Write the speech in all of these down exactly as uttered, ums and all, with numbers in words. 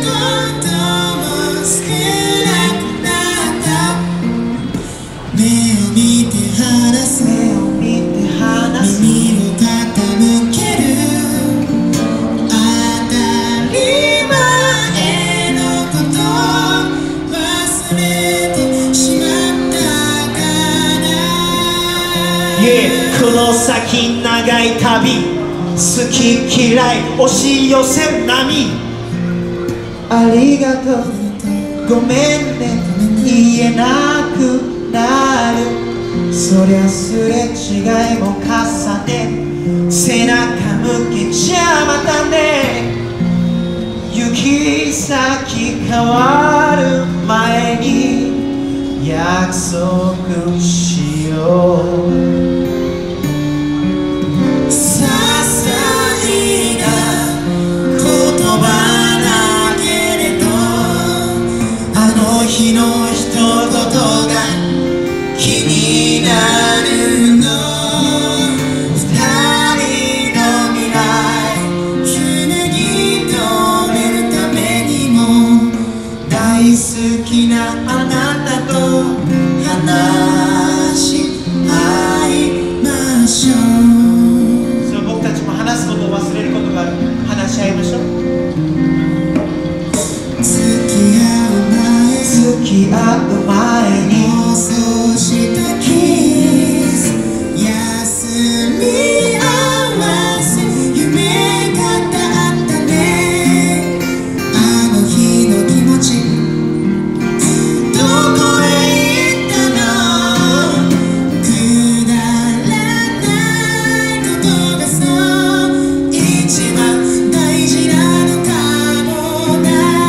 ことも少なくなった目を見て話す目を見て話す耳を傾ける当たり前のこと忘れてしまったからこの先長い旅好き嫌い押し寄せる波ありがとうごめんね言えなくなるそりゃすれ違いも重ね背中向けちゃまたね行き先変わる前に約束しよう日の一言が気になるの二人の未来つなぎ止めるためにも大好きなあなたと話し合いましょう。そう僕たちも話すことを忘れることがある話し合いましょう。付き合う前に妄想したキス休み合わせ夢があったねあの日の気持ちどこへ行ったのくだらないことがそう一番大事なのかもな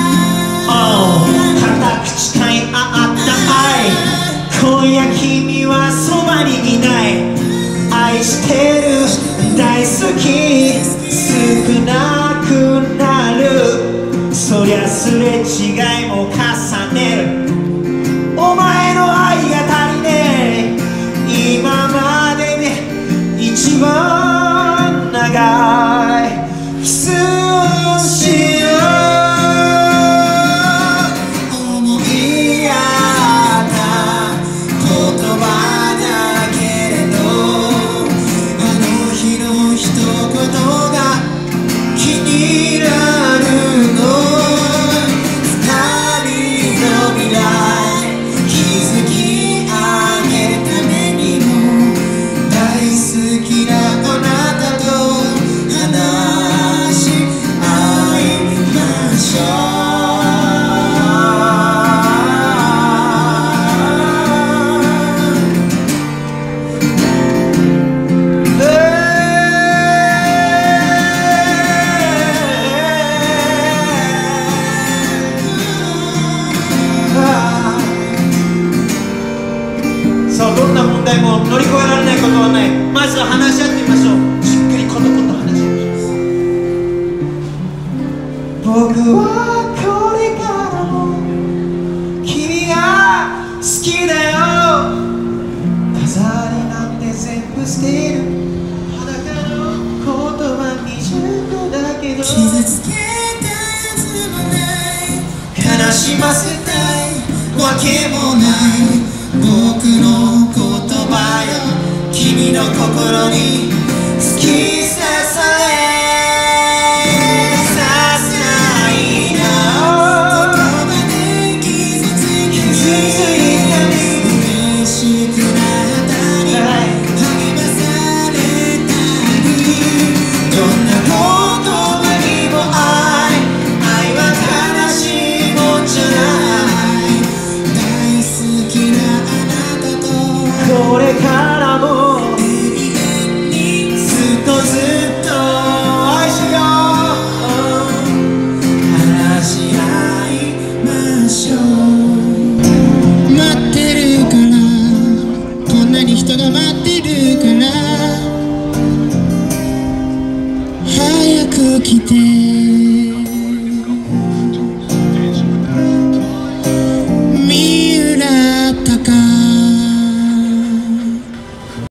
今夜君はそばにいない愛してる大好き少なくなるそりゃすれ違いも重ねるお前の愛が足りねえ今までで一番長いキスをしようどんな問題も乗り越えられないことはないまずは話し合ってみましょうしっかりこのこと話し合いましょう僕はこれからも君が好きだよ飾りなんて全部捨てる裸の言葉未熟だけど傷つけたやつもない悲しませたいわけもない僕の言葉よ君の心に突き刺され些細な言葉で傷ついたり嬉しくなったり励まされたりどんな言葉にも愛愛は悲しいもんじゃない大好きなこれからもずっとずっと愛しよう話し合いましょう待ってるからこんなに人が待ってるから早く来て三浦隆